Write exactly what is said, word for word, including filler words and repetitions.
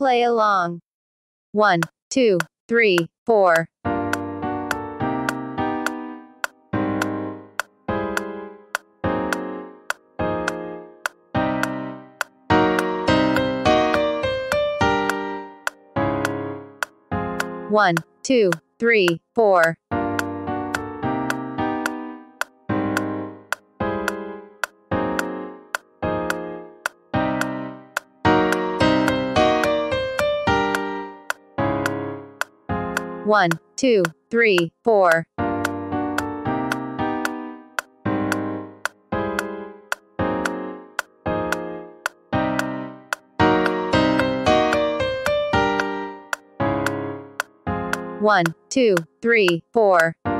play along. One, two, three, four. One, two, three, four. One, two, three, four. One, two, three, four.